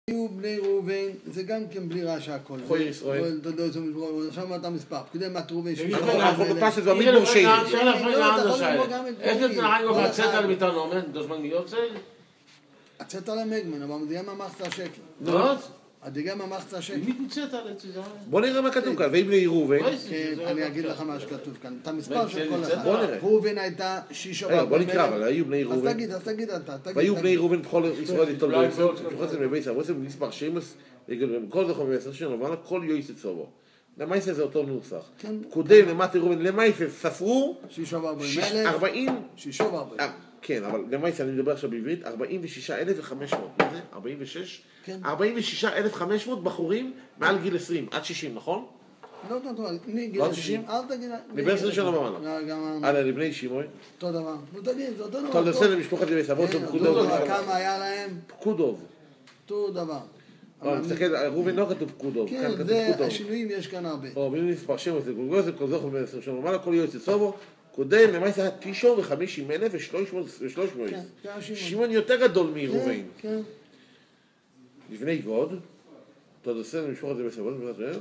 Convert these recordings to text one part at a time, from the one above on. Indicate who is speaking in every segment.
Speaker 1: היו בני ראובן, זה גם כן בלי רעש הכל.
Speaker 2: חוי ישראל.
Speaker 1: עכשיו אתה מספר, כדי מה ראובן
Speaker 2: אנחנו בפשט במדבור שלי.
Speaker 3: איזה תנאים ובצאת על מתנומן, דושמן מיוצל?
Speaker 1: הצאת על המגמן, אבל מדיגם המחצה השקל.
Speaker 3: דוס?
Speaker 1: הדיגם המחצה השקל.
Speaker 3: מי נצאת על זה?
Speaker 2: בוא נראה מה כתוב כאן, ואם בני ראובן.
Speaker 1: אני אגיד לך מה שכתוב כאן, את המספר של כל אחד.
Speaker 2: בוא נראה.
Speaker 1: ראובן הייתה 6 או 4.
Speaker 2: בוא נקרא, אבל היו בני ראובן.
Speaker 1: אז תגיד אתה.
Speaker 2: והיו בני ראובן בכל ישראל יתול בעצם, שוחצם בביצה, בעצם מספר שמס, כל זכור בעשר שנו, ואנה כל יויס אצלו. למעשה זה אותו נוסח. קודם למטה ראובן, למעשה ספרו
Speaker 1: 6 או 40. 6 או 40.
Speaker 2: כן, אבל למעשה אני מדבר עכשיו בעברית, 46,500. מה זה? 46?
Speaker 1: כן.
Speaker 2: 46,500 בחורים מעל גיל 20, עד 60, נכון?
Speaker 1: לא, מגיל
Speaker 2: 60?
Speaker 1: אל תגיד.
Speaker 2: מ-10 שנה ומעלה. הלאה, לבני שמעון.
Speaker 1: אותו דבר. נו תגיד, זה אותו דבר.
Speaker 2: טוב, נעשה למשפחת ימי סבות, פקודוב.
Speaker 1: כמה היה להם?
Speaker 2: פקודוב.
Speaker 1: אותו דבר.
Speaker 2: אני מסתכל, ראובן לא כתוב פקודוב.
Speaker 1: כן, זה השינויים יש כאן הרבה.
Speaker 2: מילים מספר שם, זה גולגוז, כל זוכר ב-10 שנה ומעלה, כל יועץ אצלו. קודם, למעשה היה 950,300. שמעון יותר גדול מראובן.
Speaker 1: כן.
Speaker 2: לבני גוד, תודסן למשפחת ימי סבות,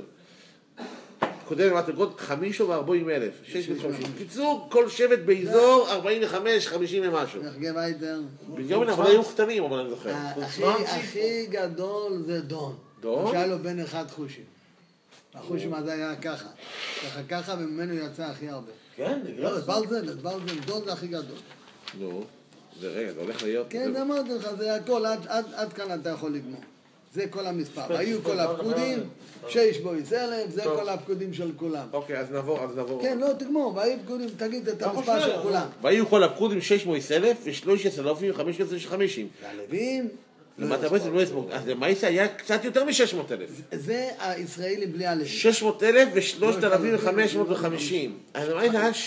Speaker 2: קודם למטה גוד 45,000, 650. קיצור, כל שבט באזור 45, 50 ומשהו.
Speaker 1: נחגה וייטר.
Speaker 2: בדיוק אבל היו קטנים, אבל אני זוכר.
Speaker 1: הכי גדול זה דון.
Speaker 2: דון?
Speaker 1: שהיה לו בן אחד חושים. החושים הזה היה ככה, וממנו יצא הכי הרבה.
Speaker 3: כן,
Speaker 1: לא, בלזן, דון זה הכי גדול.
Speaker 2: נו, זה רגע, זה הולך להיות...
Speaker 1: כן, אמרתי לך, זה הכל, עד כאן אתה יכול לגמור. זה כל המספר. היו כל הפקודים, 6 בויס 1,000, זה כל הפקודים של כולם.
Speaker 2: אוקיי, אז נעבור.
Speaker 1: כן, לא, תגמור, והיו פקודים, תגיד את המספר של כולם.
Speaker 2: והיו כל הפקודים 600,000 ו-13,550.
Speaker 1: והלווים...
Speaker 2: למטה בעצם לא יסמוק. אז למעשה היה קצת יותר מ-600,000.
Speaker 1: זה הישראלים בלי הלווים.
Speaker 2: 600,000 ו-3,550. אז למעשה היה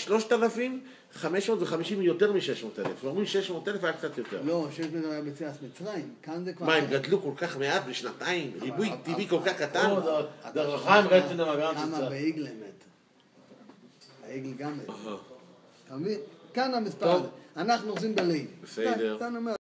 Speaker 2: 3,550 יותר מ-600,000. אומרים 600,000 היה קצת יותר.
Speaker 1: לא, 600,000 היה בציאת מצרים. כאן זה כבר...
Speaker 2: מה, הם גדלו כל כך מעט בשנתיים? ריבוי טבעי כל כך קטן?
Speaker 3: דרך חיים רצן המגרן
Speaker 1: כמה בעגל מת. העגל גם מת. אתה מבין? כאן המספר הזה. אנחנו עושים בלב.
Speaker 2: בסדר.